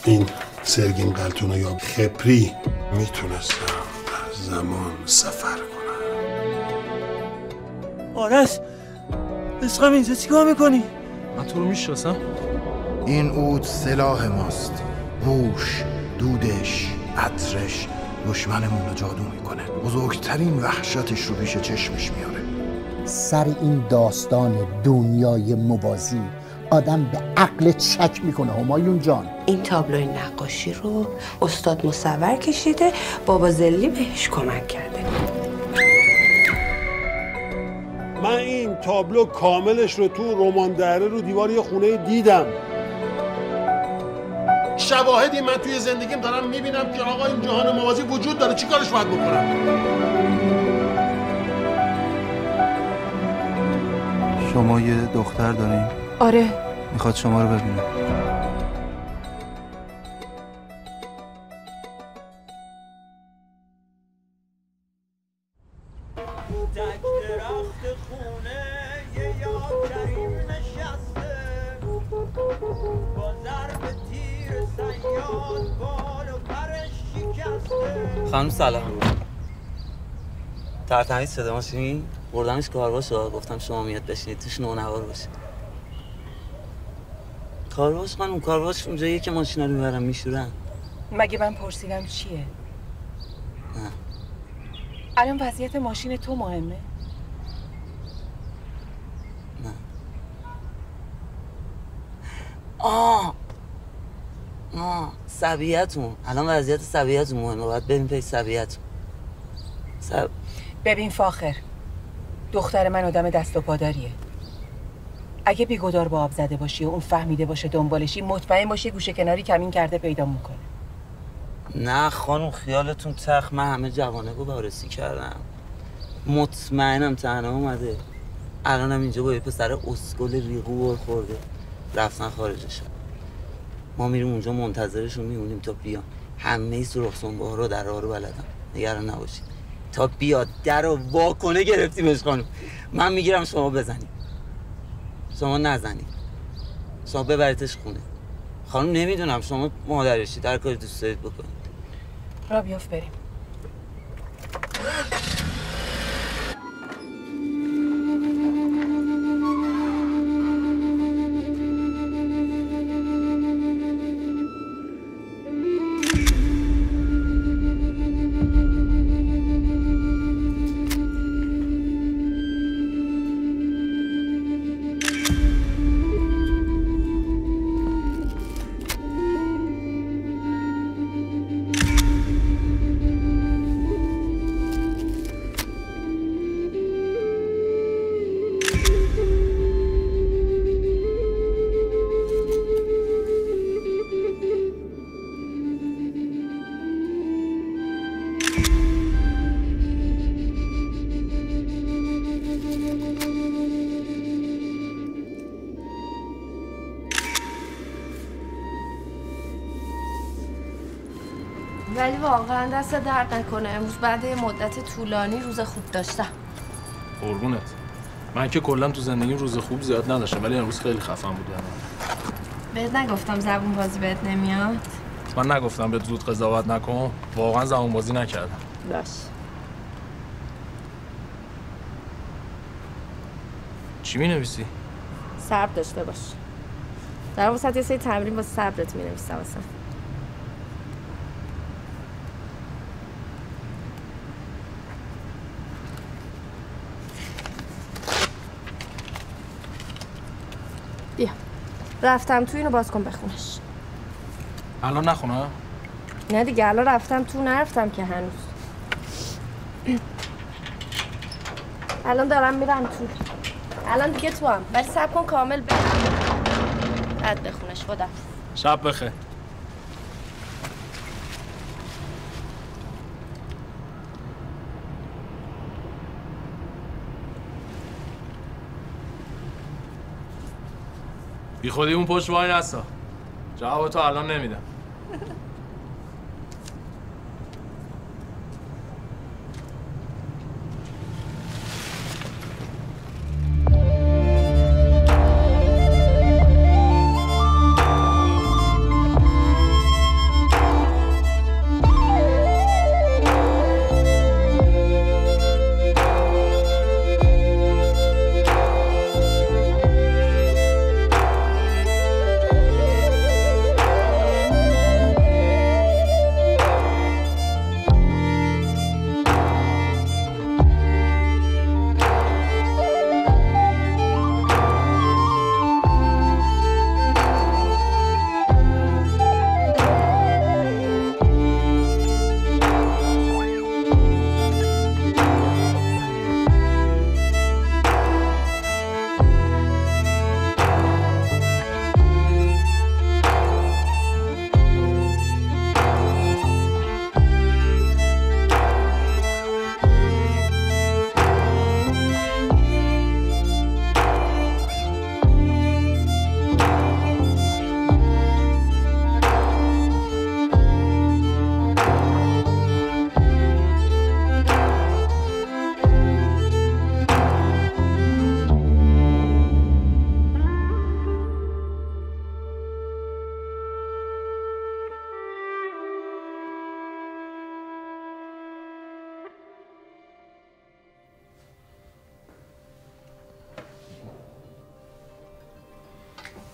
این سرگین قلتونو یا خپری میتونستم در زمان سفر کنم. آرش عشقم اینجا چیکار میکنی؟ من تو رو میشناسم. این عود سلاح ماست. بوش، دودش، عطرش دشمنمون رو جادو میکنه. بزرگترین وحشتش رو پیش چشمش میاره. سر این داستان دنیای موازی آدم به عقل شک میکنه. همایون جان، این تابلوی نقاشی رو استاد مصور کشیده، بابا زلی بهش کمک کرده. من این تابلو کاملش رو تو رمان دره رو دیوار یه خونه دیدم. شواهدی من توی زندگیم دارم میبینم که آقا این جهان موازی وجود داره. چی کارش باید بکنم؟ شما یه دختر دارین؟ آره. میخواد شما رو ببینه. خانم سلام. ترتمیز صدا ماشین بردمش کارواش. گفتم شما میاد بشینید توش نونوار باشه. کارواش خانم، کارواش اونجاییه که ماشینا رو میبرن میشورن. مگه من پرسیدم چیه؟ نه. الان وضعیت ماشین تو مهمه؟ نه. سبیعتون. الان وضعیت سبیعتون مهمه. باید بریم پی سبیعتون. ببین فاخر، دختر من آدم دست و پادریه. اگه بیگدار با آب زده باشی و اون فهمیده باشه دنبالشی، مطمئن باشی گوشه کناری کمین کرده پیدا میکنه. نه خانم خیالتون تخت. من همه جوانه رو وارسی کردم. مطمئنم تنها اومده. الانم اینجا با یه پسر اسکل ریغو خورده رفتن خارجشون. ما میریم اونجا منتظرشون میمونیم تا بیان. همه سرخ سنبه رو در رو بلدم. نگران نباشید. تا بیاد در رو وا کنه گرفتیمش خانم. من میگیرم شما بزنید. شما نزنید. شما ببریدش خونه. خانم نمیدونم شما مادرشی در کاری دوست دارید بکنید. را بیاف بریم. ولی واقعا دست درد نکنه. امروز بعد یه مدت طولانی روز خوب داشتم. قربونت. من که کلا تو زندگیم روز خوب زیاد نداشتم، ولی امروز خیلی خفن بودم. بهت نگفتم زبون بازی بهت نمیاد؟ من نگفتم بهت زود قضاوت نکن. واقعا زبون بازی نکردم. باش. چی می‌نویسی؟ صبر داشته باش. در وسط یه سری تمرین با صبرت می‌نویسم اصلا. بیا. رفتم تو، اینو باز کن بخونش. الان نخونم؟ نه دیگه الان رفتم تو، نرفتم که هنوز. الان دارم میرم تو. الان دیگه تو هم. ولی صبر کن کامل برم. بعد بخونش. خدا. شب بخیر. بی خودی اون پشت وای نستا. جواب تو الان نمیدم.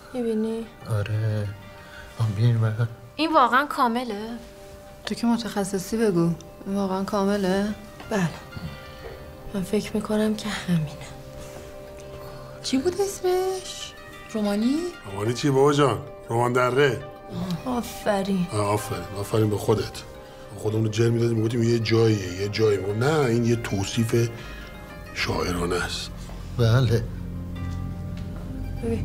میبینی؟ آره بیاین بقید. این واقعا کامله؟ تو که متخصصی بگو. این واقعا کامله؟ بله. من فکر میکنم که همینه. چی بود اسمش؟ رومانی؟ رومانی چی بابا جان؟ رمان دره. آفرین. آفرین به خودت. خودمون رو جر میدادیم میگفتیم یه جاییه نه این یه توصیف شاعرانه است. بله. ببین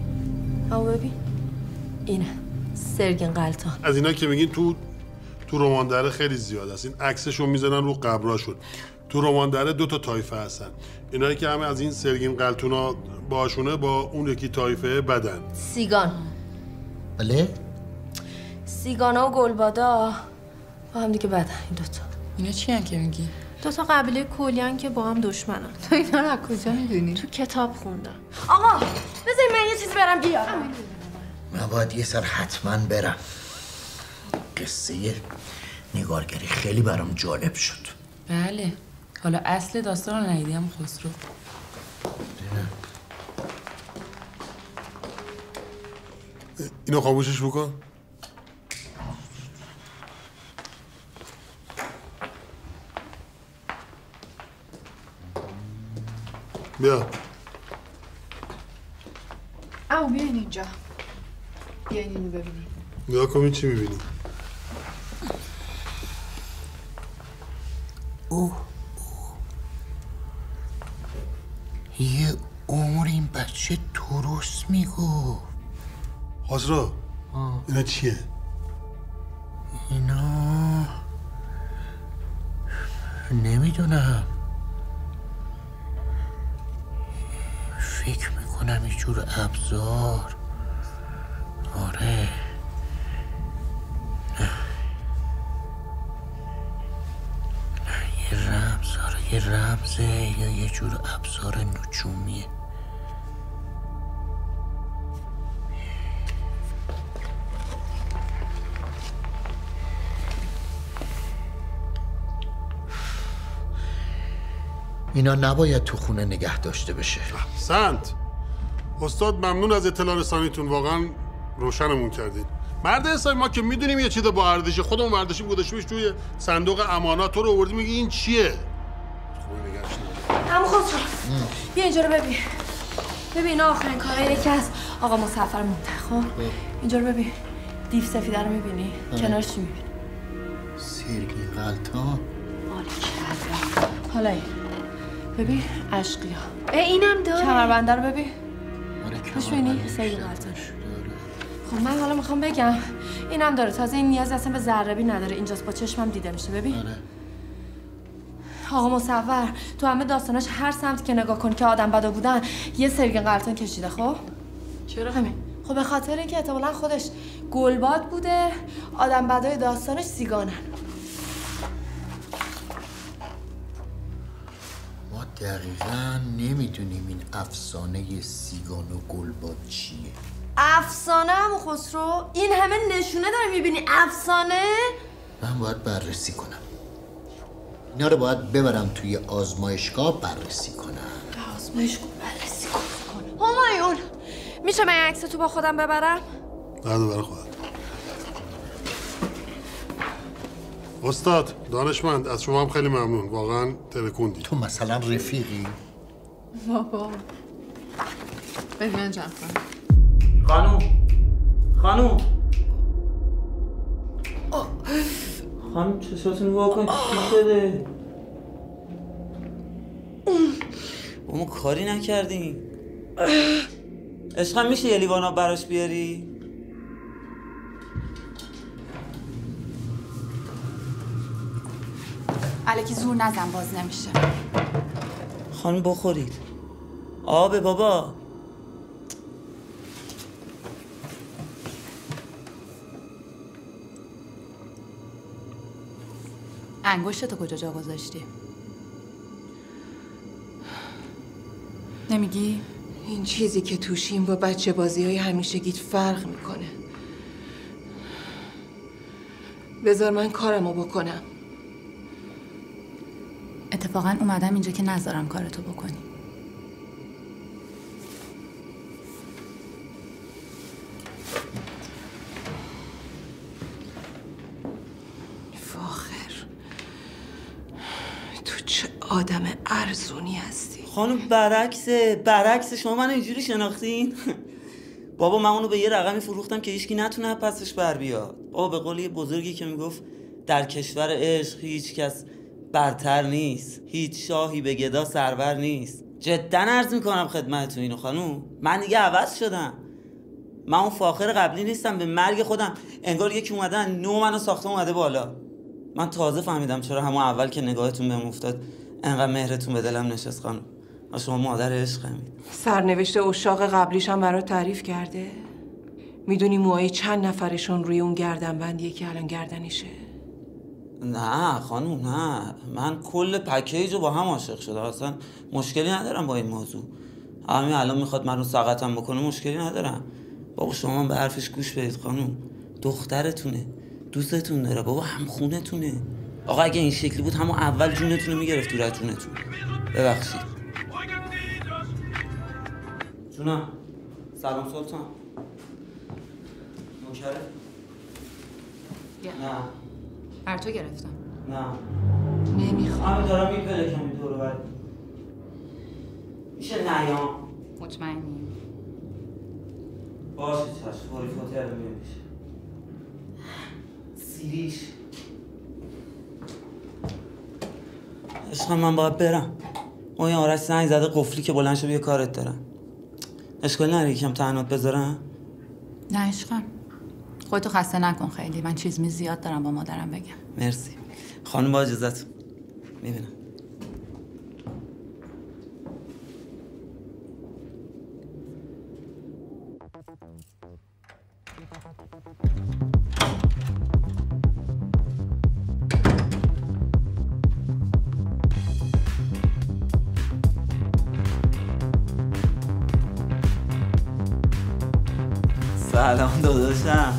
اینه سرگین قلتان. از اینا که میگین تو رمان دره خیلی زیاد است. این عکسشون میزنن رو قبراشون. تو رمان دره 2 طایفه هستن. اینایی که همه از این سرگین قلتونا باشونه با اون یکی طایفه بدن. سیگان. بله؟ سیگانا و گلبادا با هم دیگه بدن این 2 اینا چی هن که میگی؟ 2 قبیله کلیان که با هم دشمنن. تو اینا رو از کجا میدونی؟ تو کتاب خوندم. آقا بذاری من یه چیزی برم بیارم. من باید یه سر حتما برم. قصه نگارگری خیلی برام جالب شد. بله. حالا اصل داستان رو ندیدیم خسرو. اینو خاموشش بکن. بیا. بیاین اینجا. بیاین اینو ببینیم. نگاه کن چی میبینی؟ یه عمر این بچه درست میگو. خسرو اینا چیه؟ اینا نمیدونم. فکر میکنم یه جور ابزار. آره یه رمزه یا یه جور ابزار نجومیه. اینا نباید تو خونه نگه داشته بشه. احسنت. استاد ممنون از اطلاع رسانیتون، واقعا روشنمون کردین. مرد حسابی ما که میدونیم یه چیز با ارزش خودمون برداشتیم گذاشتیمش توی صندوق امانات، تو رو آوردی میگی این چیه؟ عمو خسرو بیا اینجا رو ببین آخرین کاره یکی از آقا مصفر منتخب. اینجا رو ببین. دیو سفیده رو میبینی؟ کنارش چی میبینی؟ سرگین قلتان. حالا این ببین اشقیا. اینم داره. کمربنده رو ببین. آره می‌بینی؟ سرگین قلتان. خب من حالا میخوام بگم اینم داره. تازه این نیاز اصلا به ذره‌بین نداره. اینجاست با چشمم دیده میشه. ببین. آره. آقا مصور تو همه داستاناش هر سمت که نگاه کن که آدم بدا بودن یه سرگین قلتان کشیده. خب چرا؟ همین. خب به خاطر اینکه احتمالاً خودش گلباد بوده، آدم بدای داستانش سیگانن. ما دقیقاً نمیدونیم این افسانه سیگان و گلباد چیه. افسانه عمو خسرو؟ این همه نشونه داری میبینی افسانه؟ من باید بررسی کنم. اینا رو باید ببرم توی آزمایشگاه بررسی کنم. آزمایشگاه بررسی کنم. همایون میشه من عکس تو با خودم ببرم؟ نه برای خودت. استاد دانشمند از شما هم خیلی ممنون، واقعا ترکوندی. تو مثلا رفیقی؟ بابا ببین جمع خانوم خانوم چشاتون واکن چی شده؟ ما کاری نکردیم. عشقم میشه یه لیوان آب براش بیاری؟ الکی زور نزن باز نمیشه. خانم بخورید. آبه بابا. انگشتتو کجا جا گذاشتی؟ نمیگی؟ این چیزی که توشیم با بچه بازی‌های همیشگیت فرق میکنه. بذار من کارمو بکنم. اتفاقا اومدم اینجا که نذارم کارتو بکنی. آدم ارزونی هستی. خانم برعکس شما من اینجوری شناختین؟ بابا من اونو به یه رقمی فروختم که هیچکی نتونه پسش بر بیاد. بابا به قول یه بزرگی که میگفت در کشور عشق هیچ کس برتر نیست، هیچ شاهی به گدا سرور نیست. جدا عرض میکنم خدمتتون اینو خانم، من دیگه عوض شدم. من اون فاخر قبلی نیستم، به مرگ خودم انگار یکی اومدن نو منو ساخته اومده بالا. من تازه فهمیدم چرا همون اول که نگاهتون بهم افتاد انقدر مهرتون به دلم نشست خانم. شما مادر عشقمید. سرنوشت عشاق قبلیش هم برات تعریف کرده؟ میدونی موهای چند نفرشون روی اون گردنبندیه که الان گردنیشه؟ نه خانم نه، من کل پکیج رو با هم عاشق شدم، اصلا مشکلی ندارم با این موضوع. همین الان میخواد من رو سقطم بکنه مشکلی ندارم. بابا شما به حرفش گوش بدید خانم، دخترتونه، دوستتون داره، بابا هم خونتونه. آقا اگه این شکلی بود همون اول جونتون رو میگرفت دور از جونتون. ببخشید. جونم. سلام سلطان. نوکره؟ نه. بر تو گرفتم. نه. نمیخوام. همه دارم میپلکم این دورو بر. میشه نیام؟ مطمئنی؟ باشه چشم، فوری فوتی الان میام میشه. سیریش. عشقم من باید برم. اون یه آرش زنگ زده قفلی که بلند شو بیا کارت دارم. اشکال نداره یکم تنهات بذارم؟ نه عشقم، خودتو خسته نکن خیلی، من چیز زیاد دارم با مادرم بگم. مرسی خانم، با اجازت میبینم. سلام داداشم.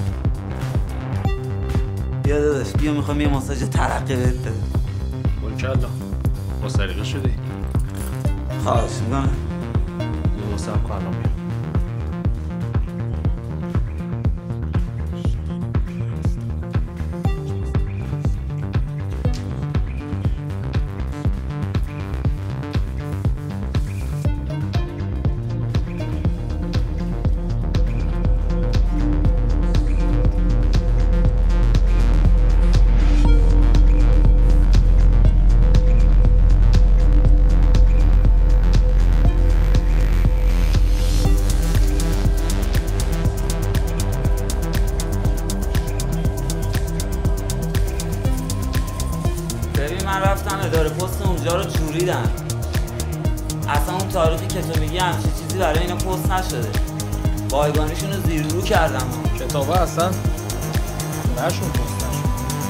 بیا داداش بیا، میخوام یه ماساژ ترقه بهت بدم. باریکلا با سلیقه شدی. خواهش میکنم. یه واسم کن الان میام. اصلا اون تاریخی که تو میگی همچین چیزی برای اینا پست نشده. بایگانیشون رو زیر رو کردم. کتابه اصلا نشون پست نشد.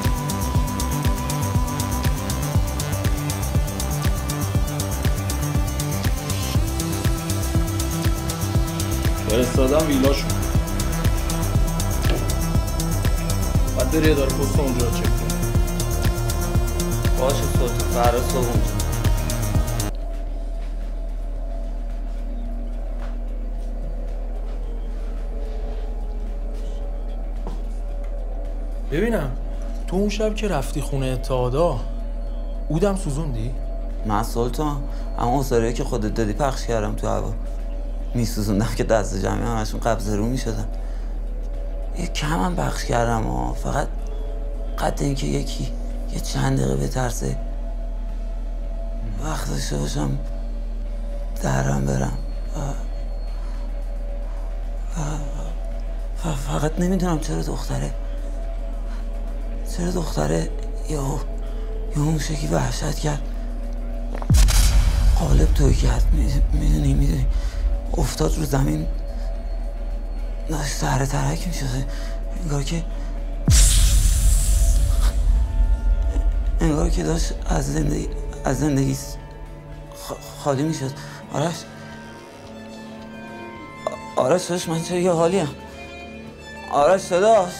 فرستادم ویلاشون. باید بری اداره پست اونجا رو چک کنی. باشه فردا صبح اونجا. ببینم تو اون شب که رفتی خونه اتحادا عودم سوزوندی؟ من سلطان اما اصاره که خودت دادی پخش کردم تو هوا. میسوزوندم که دست جمعی همشون قبضه رو میشدن. یه کم هم پخش کردم فقط قد اینکه یکی یه چند دقیقه بترسه وقت داشته باشم درم برم. فقط نمیدونم چرا دختره یا اون شکلی وحشت کرد، قالب توی کرد. میدونی افتاد رو زمین، داشت سر ترک میشده، انگار که داشت از زندگی خالی میشد. آرش داشت، من چرا یه حالیم؟ آرش داداش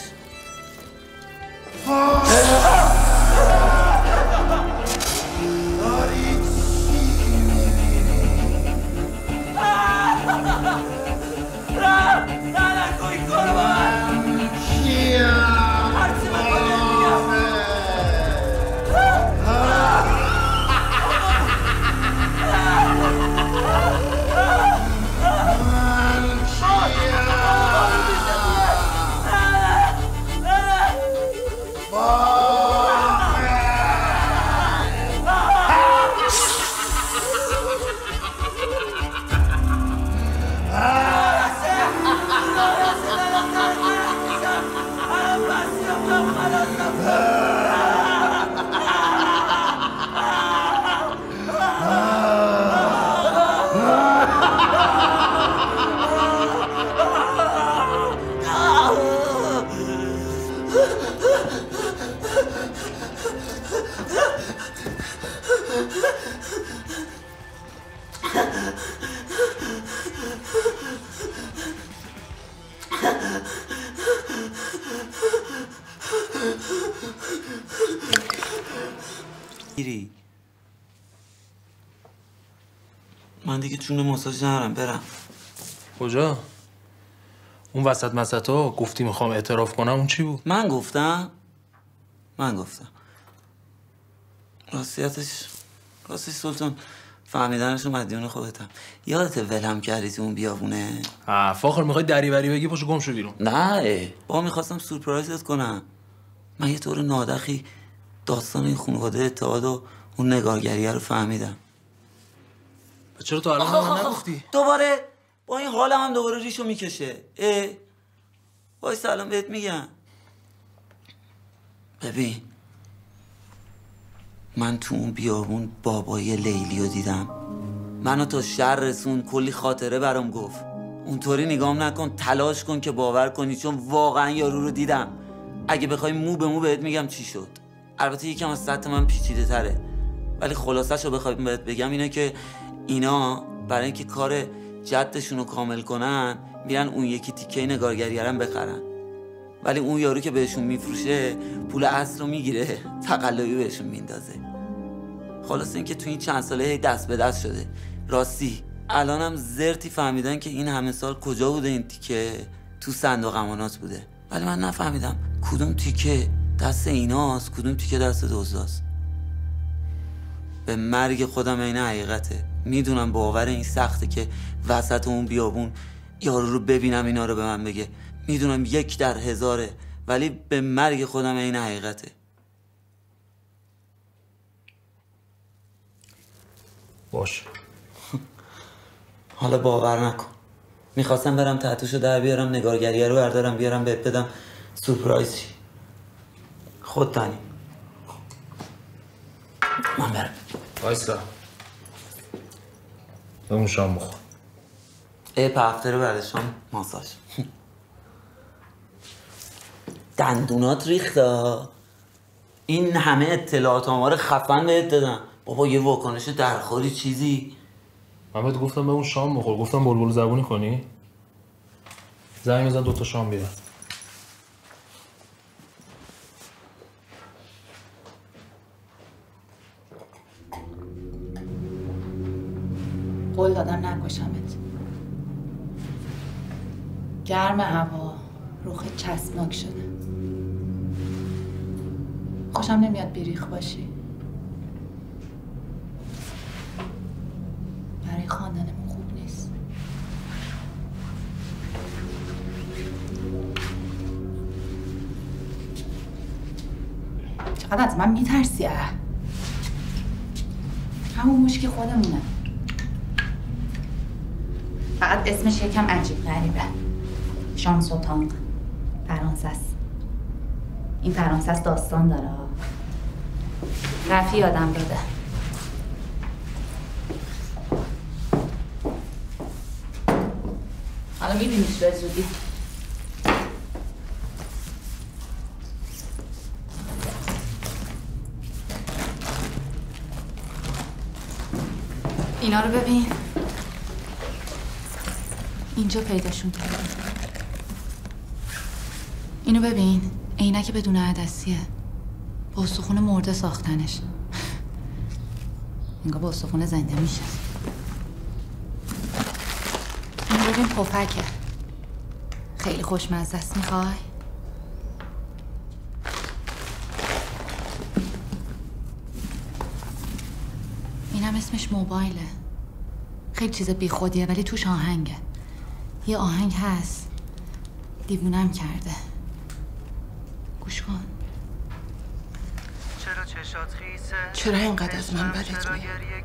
گیری من دیگه جون ماساژ ندارم، برم. کجا؟ اون وسط مسطا گفتی میخوام اعتراف کنم، اون چی بود؟ من گفتم راستش سلطان فهمیدنشو مدیون خودتم. یادت ولم کردی تو اون بیابونه؟ فاخر میخوای دریوری بگی، پاشو گم شو بیرون. نه میخواستم سورپرایزت کنم. من یه طور نادخی داستان این خانواده اتحاد و اون نگارگریه رو فهمیدم. چرا تو الان نگفتی؟ دوباره با این حالم هم دوباره ریشو میکشه. وای سلام بهت میگم. ببین من تو اون بیابون بابای لیلی رو دیدم. منو تا شهر رسون، کلی خاطره برام گفت. اونطوری نگام نکن، تلاش کن که باور کنی، چون واقعا یارو رو دیدم. اگه بخوای مو به مو بهت میگم چی شد. البته یکم از سطح من پیچیده تره، ولی خلاصش رو بخوای بهت بگم اینه که اینا برای اینکه کار جدشون رو کامل کنن میرن اون یکی تیکه نگارگریه رو بخرن، ولی اون یارو که بهشون میفروشه پول اصل رو میگیره، تقلبی بهشون میندازه. خلاصه اینکه تو این چند ساله دست به دست شده. راستی الانم زرتی فهمیدن که این همه سال کجا بوده این تیکه، تو صندوق امانات بوده، ولی من نفهمیدم کدوم تیکه دست ایناست کدوم تیکه دست دزداست. به مرگ خودم این حقیقته. میدونم باور این سخته که وسط اون بیابون یارو رو ببینم اینا رو به من بگه. میدونم 1 در 1000، ولی به مرگ خودم این حقیقته. باش. حالا باور نکن. میخواستم برم تحتوشو در بیارم، نگارگریه رو بردارم بیارم بهت بدم، سورپرایز چی؟ خود تانی. من برم. وایسا. بمون شام بخور. هفته رو بعد شام ماساژ. دندونات ریخته. این همه اطلاعات آمار خفن بهت دادم. بابا یه واکنش درخوری چیزی. من بهت گفتم بمون شام بخور، گفتم بلبل زبونی کنی؟ زنگ بزن 2 تا شام بیار. قول دادم نکشمت. گرم هوا، رخ چسبناک شده. خوشم نمیاد بیریخ باشی. برای خاندانمون خوب نیست. چقدر از من میترسی؟ همون مشکی خودمونه. فقط اسمش یکم عجیب غریبه. شام سلطان فرانسه است. این فرانسه است داستان داره. رفی آدم داده. حالا میبینیش به زودی. اینا رو ببین. اینجا پیداشون کردم. اینو ببین، عینک بدون عدسیه. با استخون مرده ساختنش. انگار با استخون زنده میشه. اینو ببین، پفکه. خیلی خوشمزه است. میخوای؟ اینم اسمش موبایله. خیلی چیز بی خودیه ولی توش آهنگه. یه آهنگ هست دیوونم کرده. گوش کن. چرا اینقدر از من بدت میاد؟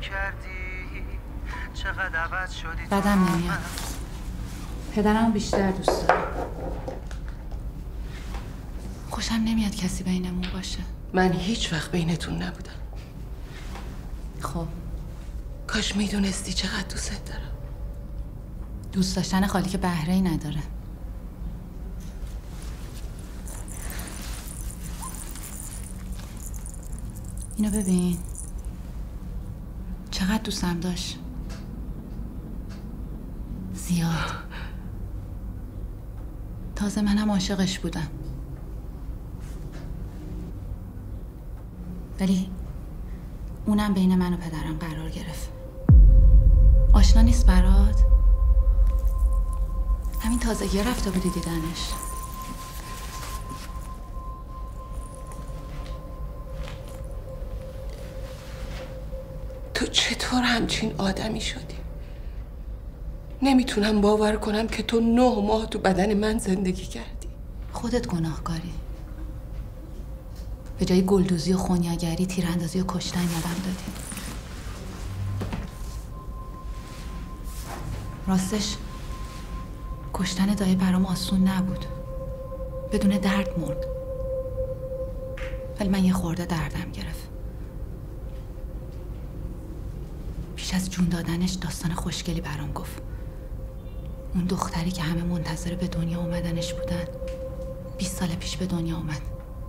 بدم نمیاد. پدرمو بیشتر دوست دارم. خوشم نمیاد کسی بینمون باشه. من هیچ وقت بینتون نبودم. خب کاش میدونستی چقدر دوست دارم. دوست داشتن خالی که بهره‌ای نداره. اینو ببین. چقدر دوستم داشت. زیاد. تازه منم عاشقش بودم، ولی اونم بین من و پدرم قرار گرفت. آشنا نیست برات؟ همین تازگی رفته بودی دیدنش. تو چطور همچین آدمی شدی؟ نمیتونم باور کنم که تو 9 ماه تو بدن من زندگی کردی. خودت گناهکاری. به جای گلدوزی و خونیاگری تیراندازی و کشتن یادم دادی. راستش کشتن دایی برام آسون نبود. بدون درد مرد. ولی من یه خورده دردم گرفت. پیش از جون دادنش داستان خوشگلی برام گفت. اون دختری که همه منتظر به دنیا اومدنش بودن 20 سال پیش به دنیا اومد.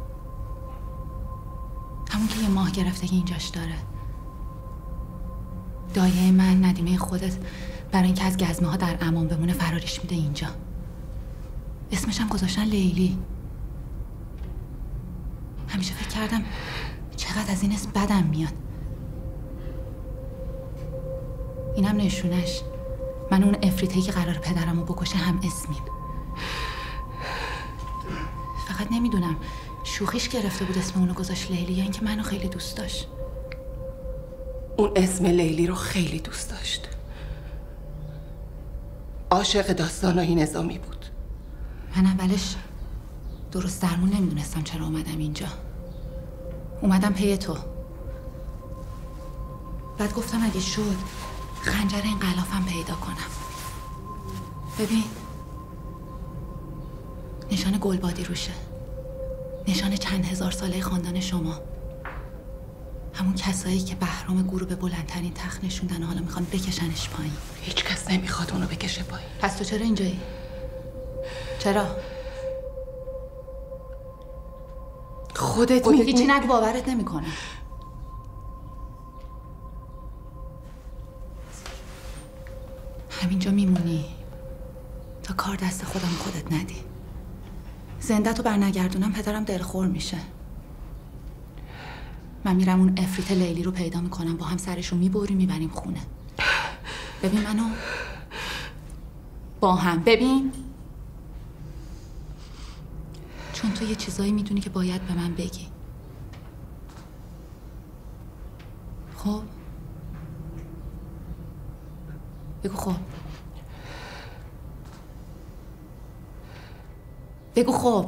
همون که یه ماه گرفته که اینجاش داره. دایه من، ندیمه خودت، برای اینکه از گزمه ها در امان بمونه فراریش میده اینجا. اسمش هم گذاشتن لیلی. همیشه فکر کردم چقدر از این اسم بدم میاد. اینم نشونش. من اون افریته‌ای که قرار پدرمو بکشه هم اسمیم. فقط نمیدونم شوخیش گرفته بود اسم اونو گذاشت لیلی یا اینکه منو خیلی دوست داشت. اون اسم لیلی رو خیلی دوست داشت. عاشق داستانای نظامی بود. من اولش درست درمون نمیدونستم چرا اومدم اینجا. اومدم پی تو. بعد گفتم اگه شد خنجر این غلافم پیدا کنم. ببین نشان گلبادی روشه. نشان چند هزار ساله خاندان شما. همون کسایی که بهرام گورو به بلندترین تخت نشوندن و حالا میخوان بکشنش پایین. هیچ کس نمیخواد اونو بکشه پایین. پس تو چرا اینجایی؟ چرا؟ خودت هیچی نگو، باورت نمیکنه. همینجا میمونی تا کار دست خودم خودت ندی. زنده تو برنگردونم پدرم دلخور میشه. من میرم اون افریت لیلی رو پیدا میکنم، با هم سرشو میبریم میبریم خونه. ببین منو با هم ببین، چون تو یه چیزایی میدونی که باید به من بگی. خب بگو. خب بگو. خب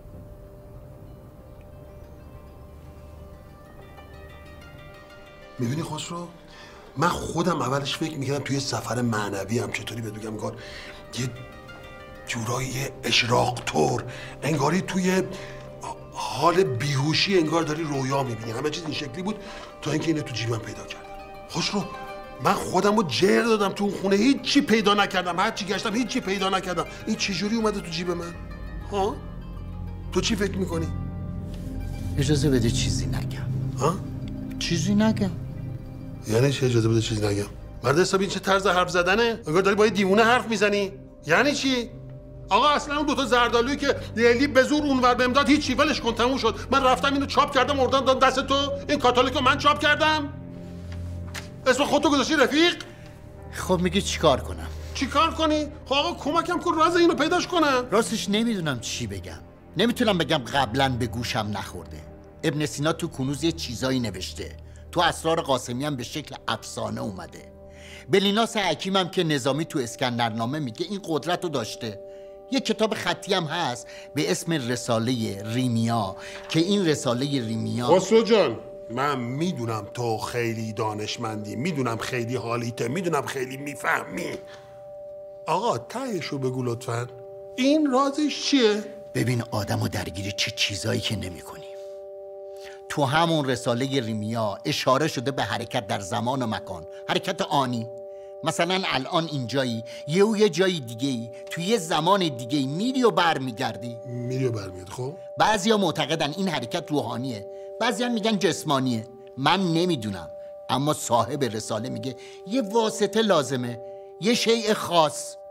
میبینی خسرو؟ من خودم اولش فکر میکردم توی سفر معنوی هم چطوری بهت بگم، انگار یه جورایی اشراق طور، انگاری توی حال بیهوشی انگار داری رویا میبینی. همه چیز این شکلی بود تا اینکه اینو تو جیبم پیدا کردم. خسرو من خودم رو جر دادم تو اون خونه، هیچی پیدا نکردم، هر چی گشتم هیچی پیدا نکردم. این چجوری اومده تو جیب من؟ ها؟ تو چی فکر میکنی؟ اجازه بده چیزی نگم. ها؟ چیزی نگم؟ یعنی چی اجازه بده چیزی نگم؟ مرد حسابی این چه طرز حرف زدنه؟ انگار داری با یه دیوونه حرف میزنی. یعنی چی؟ آقا اصلا اون دوتا زردالویی که لیلی به زور اونور بهم داد هیچی، ولش کن، تموم شد. من رفتم اینو چاپ کردم آوردم داد دست تو. این کاتالوگو من چاپ کردم. اسم خودتو گذاشتی رفیق؟ خب میگی چیکار کنم؟ چیکار کنی؟ خب آقا کمکم کن راز اینو پیداش کنم. راستش نمیدونم چی بگم. نمیتونم بگم قبلا به گوشم نخورده. ابن سینا تو کنوز یه چیزایی نوشته. تو اسرار قاسمی هم به شکل افسانه اومده. بلیناس حکیم هم که نظامی تو اسکندرنامه میگه این قدرت رو داشته. یه کتاب خطی هم هست به اسم رساله ریمیا که این رساله ریمیا... خسرو جان من میدونم تو خیلی دانشمندی، میدونم خیلی حالیته، میدونم خیلی میفهمی. آقا تهشو بگو لطفاً. این رازش چیه؟ ببین آدمو درگیر چه چیزایی که نمی‌کنی. تو همون رساله ریمیا اشاره شده به حرکت در زمان و مکان، حرکت آنی. مثلا الان اینجایی، یه جای دیگه‌ای، تو یه زمان دیگه‌ای میری و برمیگردی. میری و برمیگردی. خب بعضیا معتقدن این حرکت روحانیه، بعضیا میگن جسمانیه. من نمیدونم، اما صاحب رساله میگه یه واسطه لازمه، یه شیء خاص.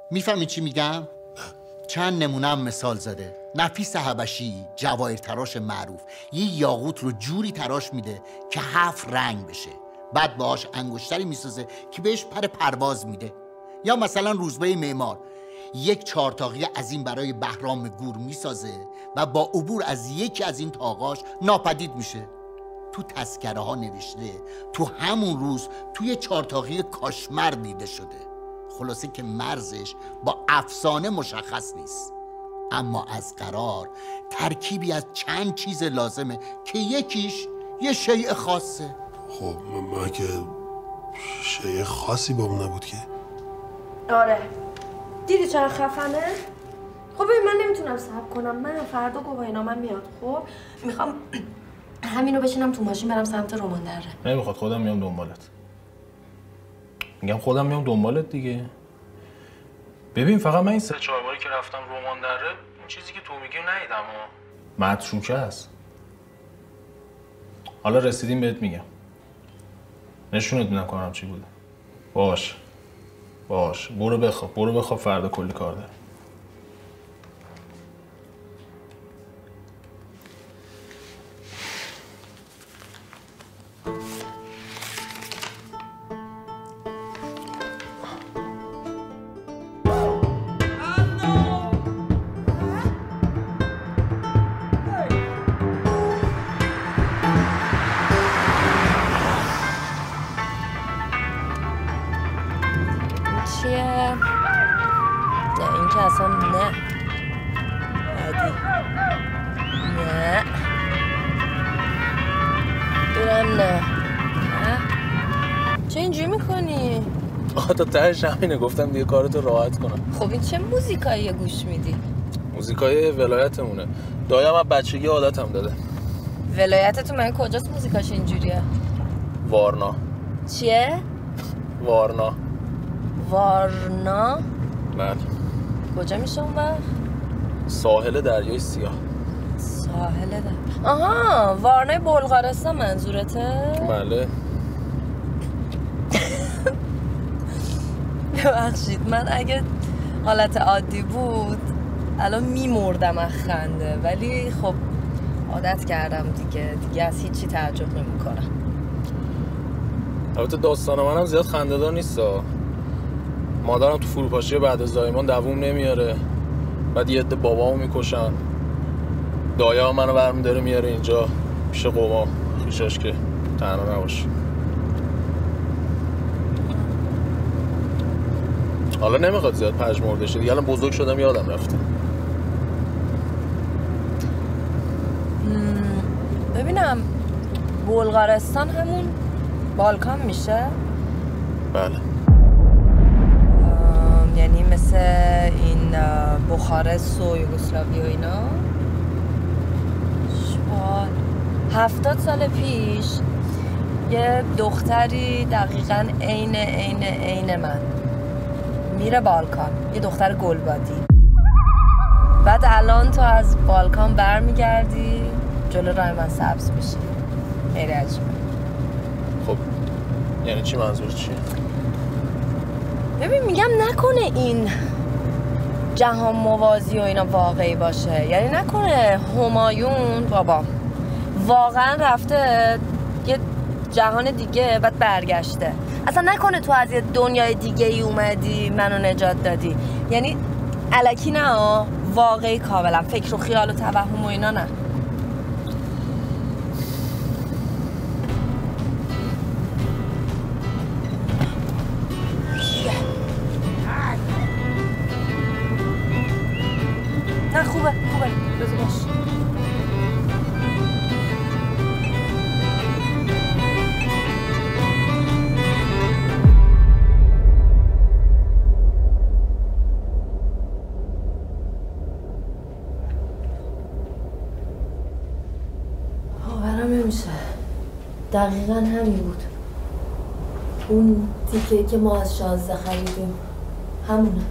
میفهمی چی میگم؟ چند نمونه هم مثال زده. نفیس حبشی، جواهر تراش معروف، یه یاقوت رو جوری تراش میده که 7 رنگ بشه، بعد باهاش انگشتری میسازه که بهش پر پرواز میده. یا مثلا روزبه معمار یک چهارتاقی عظیم برای بهرام گور میسازه و با عبور از یکی از این تاقاش ناپدید میشه. تو تذکره ها نوشته تو همون روز توی چهارتاقی کاشمر دیده شده. خلاصه که مرزش با افسانه مشخص نیست، اما از قرار ترکیبی از چند چیز لازمه که یکیش یه شیء خاصه. خب من که شیء خاصی بام نبود که. آره دیدی چرا خفنه؟ خب ببین من نمیتونم صبر کنم. من فردا گواهینامه‌ام میاد. خب میخوام همینو بشینم تو ماشین برم سمت رمان دره. نمیخواد، خودم میام دنبالت. میگم خودم میام دنبالت دیگه. ببین فقط من این 3-4 باری که رفتم رمان دره این چیزی که تو میگی ندیدم ها. متروکه است. حالا رسیدیم بهت میگم. نشونت میدم کارم چی بوده. باش برو بخواب فردا کلی کار دارم. تا تهش همینه، گفتم دیگه کارتو راحت کنم. خب این چه موزیکایی گوش میدی؟ موزیکای ولایتمونه. دایم از بچگی عادتم داده. ولایتتون من کجاست موزیکاش اینجوریه؟ وارنا. چیه؟ وارنا. بله. کجا میشه اون وقت؟ ساحل دریای سیاه. آها، وارنای بلغارستان منظورته؟ بله. ببخشید من اگه حالت عادی بود الان میمردم از خنده، ولی خب عادت کردم دیگه از هیچی تعجب نمی‌کنم. البته داستان منم زیاد خنده‌دار نیستا. مادرم تو فروپاشی بعد از زایمان دووم نمیاره، بعد یه عده بابامو میکشن، دایا منو برمی‌داره میاره اینجا پیش قوما خیشاش که تنها نباشه. حالا نمیخواد زیاد پژمرده شه دیگه، الان بزرگ شدم یادم رفته. ببینم بلغارستان همون بالکان میشه؟ بله. یعنی مثل این بخارست و یوگسلاوی و اینا؟ 70 سال پیش یه دختری دقیقاً عین من میره بالکان، یه دختر گلبادی. بعد الان تو از بالکان برمیگردی جلو راه من سبز میشه. خیلی عجیبه. خب یعنی چی؟ منظور چیه؟ ببین میگم نکنه این جهان موازی و اینا واقعی باشه، یعنی نکنه همایون بابا واقعا رفته یه جهان دیگه بعد برگشته. اصلا نکنه تو از یه دنیای دیگه ای اومدی منو نجات دادی. یعنی الکی نه، واقعی کاملا، فکر و خیال و توهم و اینا نه. نه خوبه بذار باش. دقیقاً همین بود. اون تیکه که ما از 16 خریدیم همونه.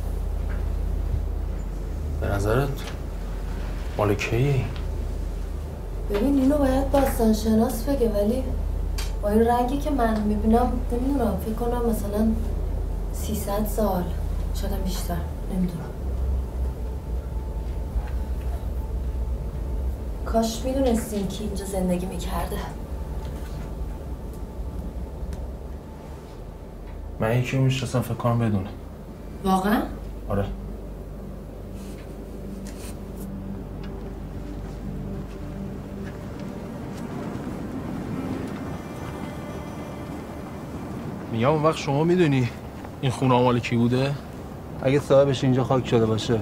به نظرت مال کیه؟ ببین اینو باید باستان شناس بگه، ولی با این رنگی که من میبینم نمیدونم، فکر کنم مثلا 300 سال. شاید بیشتر، نمیدونم. کاش میدونستیم کی اینجا زندگی میکرده. من یکی رو میشناسم، فکر کنم بدونه. واقعا؟ آره. میگم اون وقت شما میدونی این خونه مال کی بوده؟ اگه صاحبش اینجا خاک شده باشه.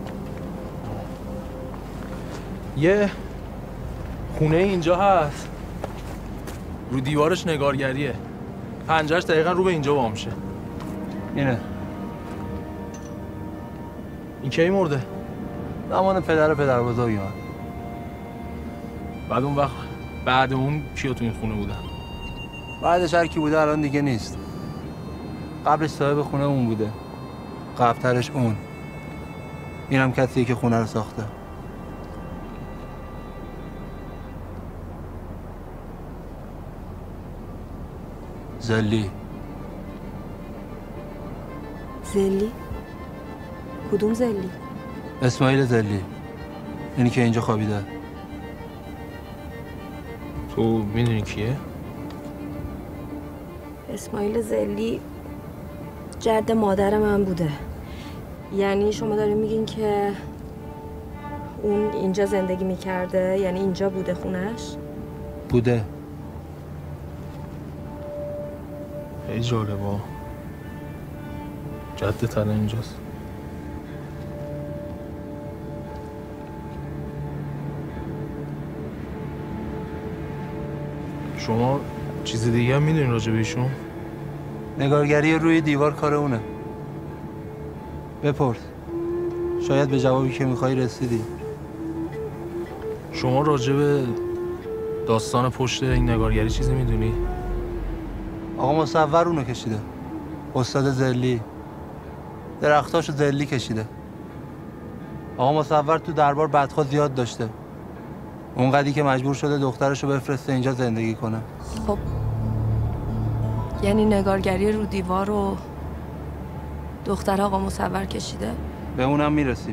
یه خونه اینجا هست، رو دیوارش نگارگریه، پنجرش دقیقا رو به اینجا وام میشه. اینه. این کی مرده؟ زمان پدر بزرگی من. بعد اون وقت بعد اون کیا تو این خونه بودن؟ بعدش هر کی بوده الان دیگه نیست. قبلش صاحب خونه اون بوده، قبلترش اون. اینم کسیه که خونه رو ساخته. زلی. زلی؟ کدوم زلی؟ اسماعیل زلی، اینی که اینجا خوابیده. تو میدونی کیه؟ اسماعیل زلی جد مادر من بوده. یعنی شما دارین میگین که اون اینجا زندگی میکرده؟ یعنی اینجا بوده خونش؟ بوده. خیلی جالبه. جدت الان اینجاست. شما چیز دیگه هم میدونین راجع به ایشون؟ نگارگری روی دیوار کار اونه. بپرس، شاید به جوابی که میخوای رسیدی. شما راجع به داستان پشت این نگارگری چیزی میدونی؟ آقا مصور اونو کشیده، استاد زلی. درختاشو زلی کشیده. آقا مصور تو دربار بدخوا زیاد داشته، اونقدی که مجبور شده دخترشو بفرسته اینجا زندگی کنه. خب یعنی نگارگری رو دیوار رو دختر آقا مصور کشیده؟ به اونم میرسیم.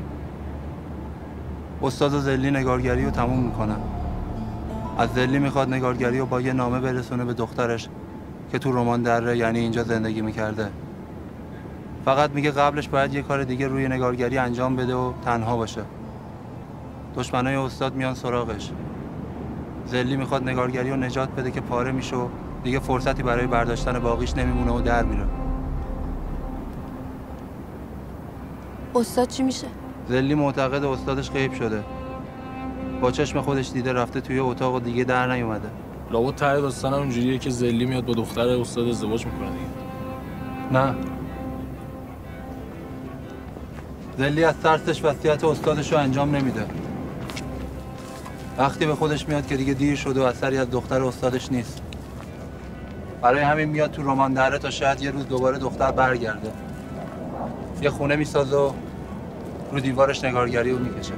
استاد زلی نگارگری رو تموم میکنه. از زلی میخواد نگارگری رو با یه نامه برسونه به دخترش که تو رمان دره، یعنی اینجا زندگی میکرده. فقط میگه قبلش باید یه کار دیگه روی نگارگری انجام بده و تنها باشه. دشمنای استاد میان سراغش. زلی میخواد نگارگری رو نجات بده که پاره میشه و دیگه فرصتی برای برداشتن باقیش نمیمونه و در میره. استاد چی میشه؟ زلی معتقد استادش غیب شده. با چشم خودش دیده رفته توی اتاق و دیگه در نیومده. لابد ته داستان هم اینجوریه که زلی میاد با دختر استاد ازدواج میکنه دیگه. نه، زلی از ترسش وصیت استادش رو انجام نمیده. وقتی به خودش میاد که دیگه دیر شده و اثری از دختر استادش نیست. برای همین میاد تو رمان دره تا شاید یه روز دوباره دختر برگرده. یه خونه میسازه و رو دیوارش نگارگری رو میکشه.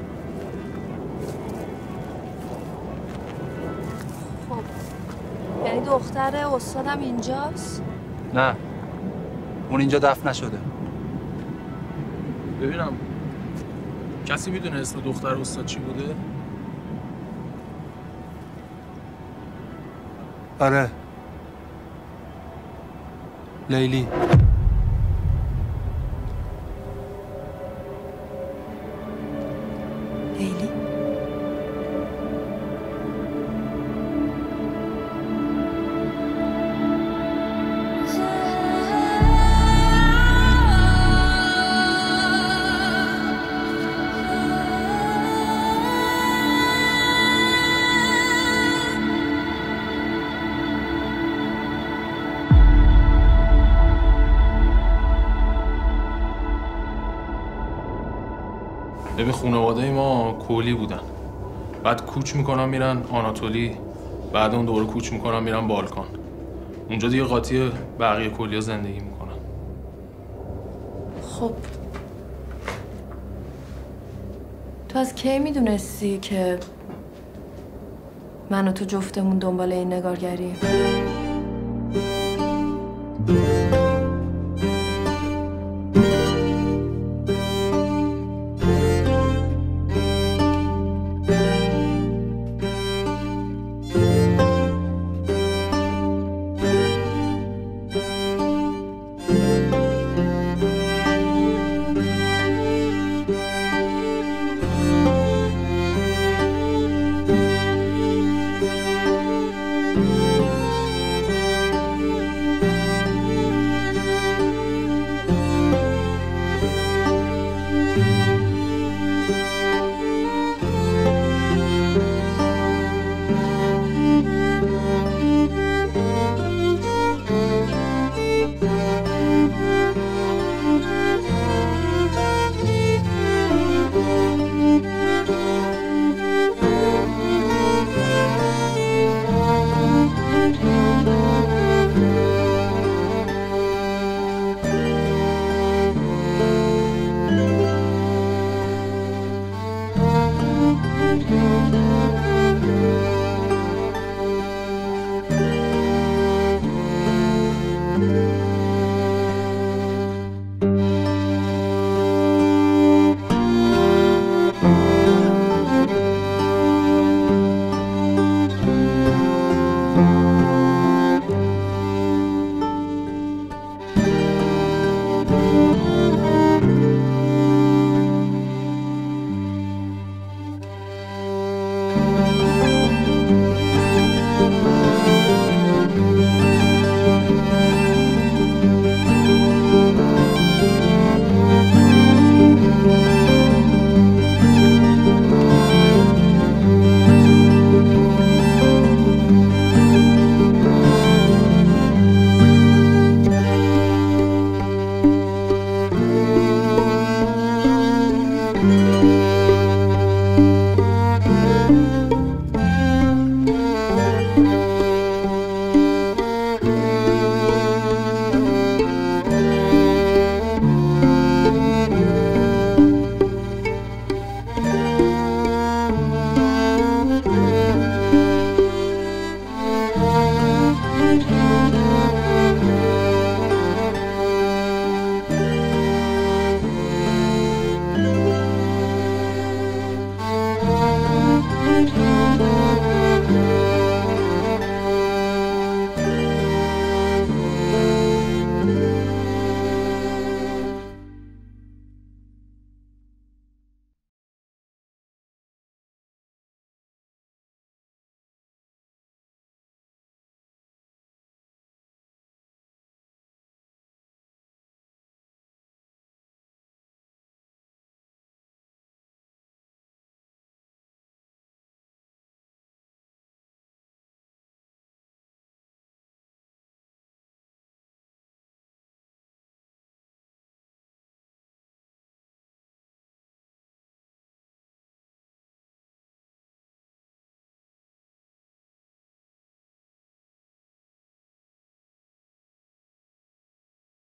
خب یعنی دختر استادم اینجاست؟ نه، اون اینجا دفن نشده. ببینم کسی میدونه اسم دختر استاد چی بوده؟ آره، لیلی. لیلی؟ ببین خانواده ما کولی بودن، بعد کوچ میکنن میرن آناتولی، بعد اون دوباره کوچ میکنن میرن بالکان. اونجا دیگه قاطی بقیه کلیا زندگی میکنن. خب تو از کی میدونستی که من و تو جفتمون دنبال این نگارگری؟